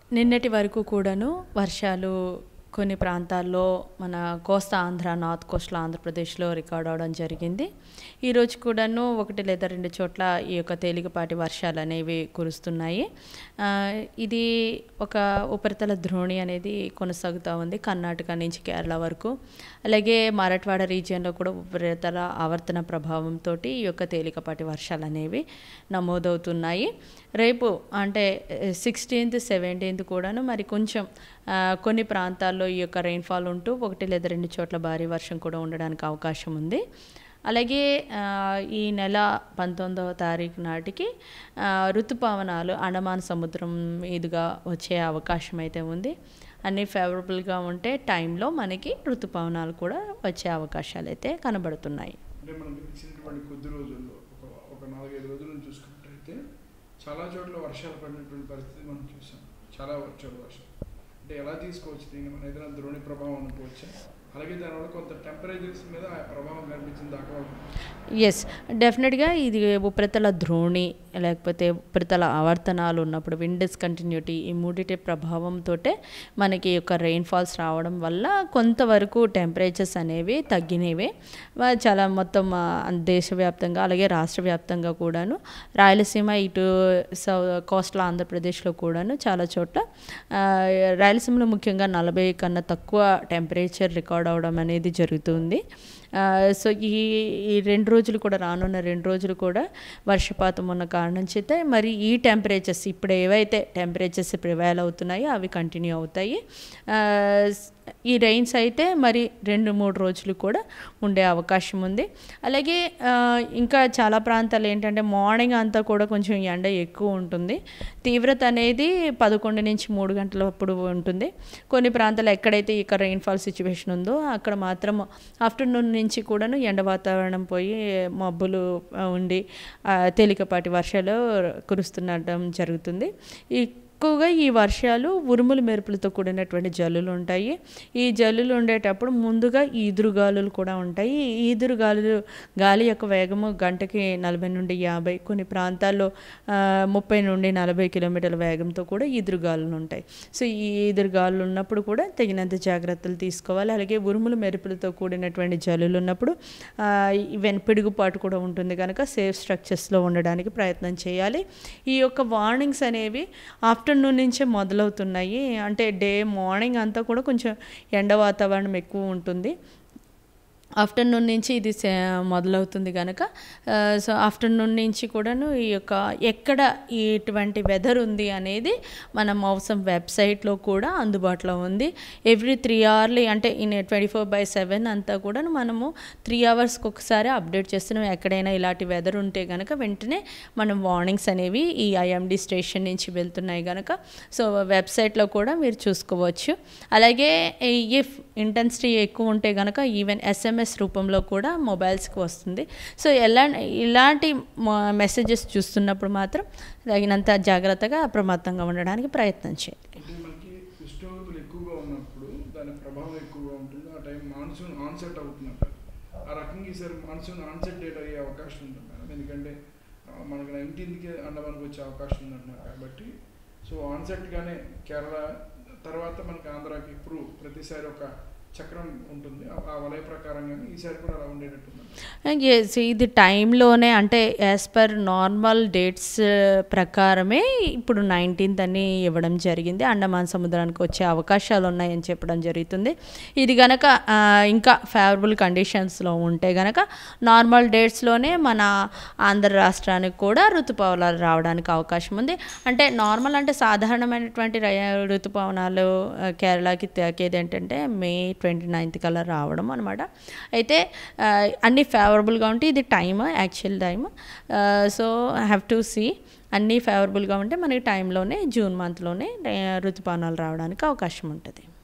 నిన్నటి వరకు కూడాను వర్షాలు కొన్ని ప్రాంతాల్లో మన కోస్తా ఆంధ్ర, నార్త్ కోస్టల్ ఆంధ్రప్రదేశ్‌లో రికార్డ్ అవ్వడం జరిగింది. ఈరోజు కూడాను 1 లేదా 2 చోట్ల ఈ యొక్క తేలికపాటి వర్షాలనేవి కురుస్తున్నాయి. ఇది ఒక ఉపరితల ద్రోణి అనేది కొనసాగుతా ఉంది కర్ణాటక నుంచి కేరళ వరకు. అలాగే మరాఠ్వాడ రీజియన్‌లో కూడా ఉపరితల ఆవర్తన ప్రభావంతోటి ఈ యొక్క తేలికపాటి వర్షాలనేవి నమోదవుతున్నాయి. రేపు అంటే 16th, 17th కూడాను మరి కొంచెం కొన్ని ప్రాంతాల్లో ఈ యొక్క రెయిన్‌ఫాల్ ఉంటూ 1 లేదా 2 చోట్ల భారీ వర్షం కూడా ఉండడానికి అవకాశం ఉంది. అలాగే ఈ నెల 19వ తారీఖు నాటికి ఋతుపవనాలు అండమాన్ సముద్రం మీదుగా వచ్చే అవకాశం అయితే ఉంది. అన్నీ ఫేవరబుల్‌గా ఉంటే టైంలో మనకి ఋతుపవనాలు కూడా వచ్చే అవకాశాలు అయితే కనబడుతున్నాయి. అంటే మనం ఇచ్చినటువంటి కొద్ది రోజుల్లో ఒక 4-5 రోజుల నుంచి చూసుకున్నట్టయితే చాలా చోట్ల వర్షాలు పడినటువంటి పరిస్థితి మనం చూసాం. చాలా చోట్ల వర్షాలు అంటే ఎలా తీసుకోవచ్చు దీన్ని? మన ఏదైనా ద్రోణి ప్రభావం అనుకోవచ్చా? అలాగే దానివల్ల కొంత టెంపరేచర్స్ మీద ప్రభావం కనిపించిన దాకా ఎస్, డెఫినెట్గా ఇది ఉపరితల ద్రోణి లేకపోతే ఉపరితల ఆవర్తనాలు ఉన్నప్పుడు విండ్ డిస్కంటిన్యూటీ ఈ మూడిటి ప్రభావంతో మనకి యొక్క రెయిన్ఫాల్స్ రావడం వల్ల కొంతవరకు టెంపరేచర్స్ అనేవి తగ్గినవే. చాలా మొత్తం దేశవ్యాప్తంగా అలాగే రాష్ట్ర వ్యాప్తంగా కూడాను రాయలసీమ ఇటు కోస్టల్ ఆంధ్రప్రదేశ్లో కూడాను చాలా చోట్ల రాయలసీమలో ముఖ్యంగా 40 కన్నా తక్కువ టెంపరేచర్ రికార్డ్ అవడం అనేది జరుగుతుంది. సో ఈ 2 రోజులు కూడా రానున్న 2 రోజులు కూడా వర్షపాతం ఉన్న కారణం చేత మరి ఈ టెంపరేచర్స్ ఇప్పుడు ఏవైతే టెంపరేచర్స్ ప్రివైల్ అవుతున్నాయో అవి కంటిన్యూ అవుతాయి. ఈ రెయిన్స్ అయితే మరి 2-3 రోజులు కూడా ఉండే అవకాశం ఉంది. అలాగే ఇంకా చాలా ప్రాంతాలు ఏంటంటే మార్నింగ్ అంతా కూడా కొంచెం ఎండ ఎక్కువ ఉంటుంది. తీవ్రత అనేది 11 నుంచి 3 గంటల అప్పుడు ఉంటుంది. కొన్ని ప్రాంతాలు ఎక్కడైతే ఇక రెయిన్ఫాల్ సిచ్యువేషన్ ఉందో అక్కడ మాత్రం ఆఫ్టర్నూన్ నుంచి కూడాను ఎండ వాతావరణం పోయి మబ్బులు ఉండి తేలికపాటి వర్షాలు కురుస్తుండటం జరుగుతుంది. ఎక్కువగా ఈ వర్షాలు ఉరుములు మెరుపులతో కూడినటువంటి జల్లులు ఉంటాయి. ఈ జల్లులు ఉండేటప్పుడు ముందుగా ఈదురుగాలులు కూడా ఉంటాయి. ఈ గాలి యొక్క వేగము గంటకి 40 నుండి 50, కొన్ని ప్రాంతాల్లో 30 నుండి 40 కిలోమీటర్ల వేగంతో కూడా ఈదురుగాలులు ఉంటాయి. సో ఈ ఈదురుగాలులు ఉన్నప్పుడు కూడా తగినంత జాగ్రత్తలు తీసుకోవాలి. అలాగే ఉరుములు మెరుపులతో కూడినటువంటి జల్లులు ఉన్నప్పుడు ఈవెన్ పిడుగుపాటు కూడా ఉంటుంది కనుక సేఫ్ స్ట్రక్చర్స్లో ఉండడానికి ప్రయత్నం చేయాలి. ఈ యొక్క వార్నింగ్స్ అనేవి ఆఫ్టర్నూన్ నుంచే మొదలవుతున్నాయి. అంటే మార్నింగ్ అంతా కూడా కొంచెం ఎండ వాతావరణం ఎక్కువ ఉంటుంది. ఆఫ్టర్నూన్ నుంచి ఇది మొదలవుతుంది కనుక సో ఆఫ్టర్నూన్ నుంచి కూడాను ఈ యొక్క ఎక్కడ ఇటువంటి వెదర్ ఉంది అనేది మన మౌసమ్ వెబ్సైట్లో కూడా అందుబాటులో ఉంది. ఎవ్రీ 3 అవర్లీ అంటే 24/7 అంతా కూడా మనము 3 అవర్స్కి ఒకసారి అప్డేట్ చేస్తున్నాం. ఎక్కడైనా ఇలాంటి వెదర్ ఉంటే కనుక వెంటనే మనం వార్నింగ్స్ అనేవి ఈ ఐఎండి స్టేషన్ నుంచి వెళ్తున్నాయి కనుక సో వెబ్సైట్లో కూడా మీరు చూసుకోవచ్చు. అలాగే ఇఫ్ ఇంటెన్సిటీ ఎక్కువ ఉంటే కనుక ఈవెన్ SMS రూపంలో కూడా మొబైల్స్కి వస్తుంది. సో ఇలాంటి మెసేజెస్ చూస్తున్నప్పుడు మాత్రం తగినంత జాగ్రత్తగా అప్రమత్తంగా ఉండడానికి ప్రయత్నం చేయాలి. మనకి ఉష్ణోగ్రతలు ఎక్కువగా ఉన్నప్పుడు దాని ప్రభావం ఎక్కువగా ఉంటుంది. ఆ టైం మాన్సూన్ ఆన్సెట్ అవుతుందంట. ఆ రకంగా ఈసారి మాన్సూన్ ఆన్సెట్ డేట్ అయ్యే అవకాశం ఉంటుంది మేడం. ఎందుకంటే మనకు 19th అండమాన్కి వచ్చే అవకాశం ఉందంటున్నారు కాబట్టి సో ఆన్సెట్గానే కేరళ తర్వాత మనకి ఆంధ్రాకి ఇప్పుడు ప్రతిసారి ఒక చక్రం ఉంటుంది. ఆ వలయ ప్రకారంగానే ఈసారి కూడా అలా ఉండేటట్టుంది. ఇది టైంలోనే అంటే యాజ్ పర్ నార్మల్ డేట్స్ ప్రకారమే ఇప్పుడు 19th అని ఇవ్వడం జరిగింది. అండమాన్ సముద్రానికి వచ్చే అవకాశాలు ఉన్నాయని చెప్పడం జరుగుతుంది. ఇది కనుక ఇంకా ఫేవరబుల్ కండిషన్స్లో ఉంటే కనుక నార్మల్ డేట్స్లోనే మన ఆంధ్ర రాష్ట్రానికి కూడా ఋతుపవనాలు రావడానికి అవకాశం ఉంది. అంటే నార్మల్ అంటే సాధారణమైనటువంటి ఋతుపవనాలు కేరళకి తాకేది ఏంటంటే May 29th కల్లా రావడం అనమాట. అయితే అన్నీ ఫేవరబుల్గా ఉంటే ఇది actual time. So have to see అన్నీ ఫేవరబుల్గా ఉంటే మనకి టైంలోనే జూన్ మంత్లోనే ఋతుపవనాలు రావడానికి అవకాశం ఉంటుంది.